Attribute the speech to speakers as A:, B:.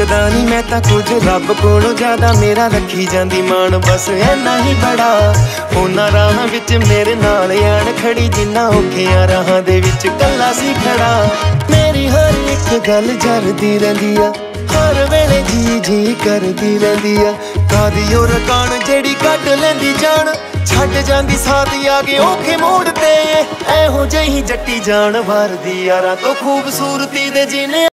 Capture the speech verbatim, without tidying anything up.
A: मंगदा नहीं मैं तां कुछ रब कोलों ज्यादा, मेरा रखी जांदी मान बस इन्ना ही बड़ा। उन्हां राहां विच मेरे नाल आण खड़ी, जिन्ना औखियां राहां दे विच कल्ला सी खड़ा। मेरी हर एक गल जरदी रहिंदी आ, हर वेले जी जी करदी रहिंदी आ। कादी ओ रकान जेड़ी कट लैंदी जान, छड्ड जांदी साथ आगे औखे मोड़ ते। एहो जही जट्टी जान भरदी यारां तो खूबसूरती दे जिने